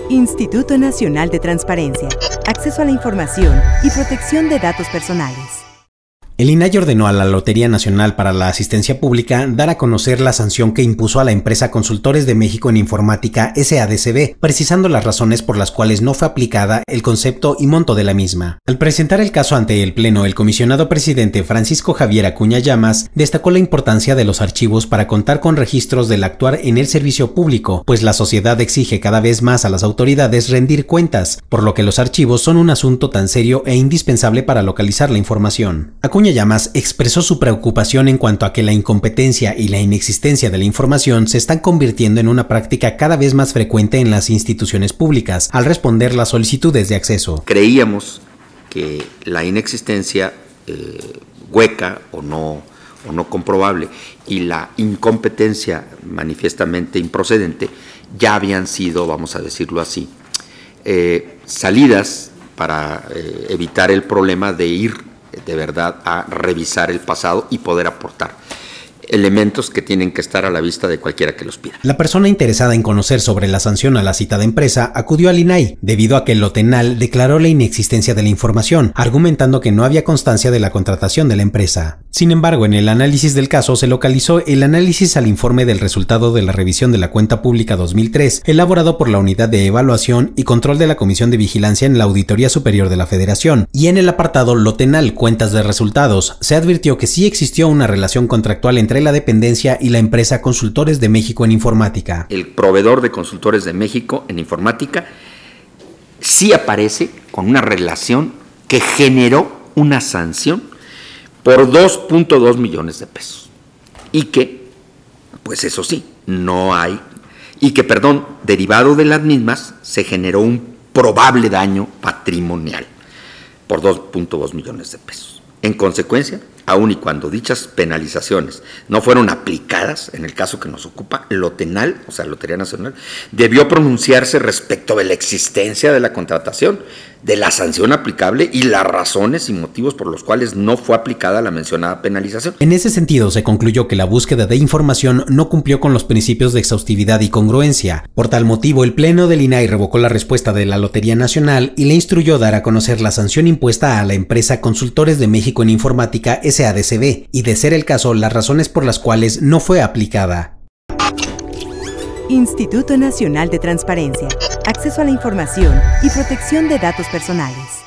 Instituto Nacional de Transparencia, Acceso a la Información y Protección de Datos Personales. El INAI ordenó a la Lotería Nacional para la Asistencia Pública dar a conocer la sanción que impuso a la empresa Consultores de México en Informática SADCB, precisando las razones por las cuales no fue aplicada el concepto y monto de la misma. Al presentar el caso ante el Pleno, el comisionado presidente Francisco Javier Acuña Llamas destacó la importancia de los archivos para contar con registros del actuar en el servicio público, pues la sociedad exige cada vez más a las autoridades rendir cuentas, por lo que los archivos son un asunto tan serio e indispensable para localizar la información. Acuña Llamas expresó su preocupación en cuanto a que la incompetencia y la inexistencia de la información se están convirtiendo en una práctica cada vez más frecuente en las instituciones públicas al responder las solicitudes de acceso. Creíamos que la inexistencia hueca o no comprobable y la incompetencia manifiestamente improcedente ya habían sido, vamos a decirlo así, salidas para evitar el problema de ir de verdad a revisar el pasado y poder aportar elementos que tienen que estar a la vista de cualquiera que los pida. La persona interesada en conocer sobre la sanción a la citada empresa acudió al INAI, debido a que el Lotenal declaró la inexistencia de la información, argumentando que no había constancia de la contratación de la empresa. Sin embargo, en el análisis del caso se localizó el análisis al informe del resultado de la revisión de la cuenta pública 2003, elaborado por la Unidad de Evaluación y Control de la Comisión de Vigilancia en la Auditoría Superior de la Federación, y en el apartado Lotenal Cuentas de Resultados se advirtió que sí existió una relación contractual entre la dependencia y la empresa Consultores de México en Informática. El proveedor de Consultores de México en Informática sí aparece con una relación que generó una sanción por 2.2 millones de pesos y que, pues eso sí, no hay, y que, perdón, derivado de las mismas se generó un probable daño patrimonial por 2.2 millones de pesos. En consecuencia, aun y cuando dichas penalizaciones no fueron aplicadas, en el caso que nos ocupa, Lotenal, o sea, Lotería Nacional, debió pronunciarse respecto de la existencia de la contratación, de la sanción aplicable y las razones y motivos por los cuales no fue aplicada la mencionada penalización. En ese sentido, se concluyó que la búsqueda de información no cumplió con los principios de exhaustividad y congruencia. Por tal motivo, el Pleno del INAI revocó la respuesta de la Lotería Nacional y le instruyó dar a conocer la sanción impuesta a la empresa Consultores de México en Informática SADCB y, de ser el caso, las razones por las cuales no fue aplicada. Instituto Nacional de Transparencia, Acceso a la Información y Protección de Datos Personales.